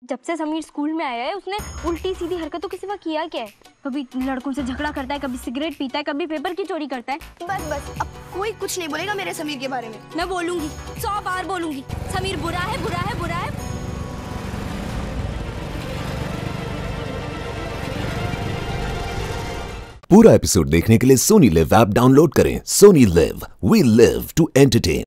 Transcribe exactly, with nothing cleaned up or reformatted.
जब से समीर स्कूल में आया है उसने उल्टी सीधी हरकतों के सिवा किया क्या है? कभी लड़कों से झगड़ा करता है, कभी सिगरेट पीता है, कभी पेपर की चोरी करता है। बस बस अब कोई कुछ नहीं बोलेगा मेरे समीर के बारे में। मैं बोलूंगी, सौ बार बोलूंगी। समीर बुरा है, बुरा है, बुरा है। पूरा एपिसोड देखने के लिए सोनी लिव ऐप डाउनलोड करें। Sony LIV, we live to entertain.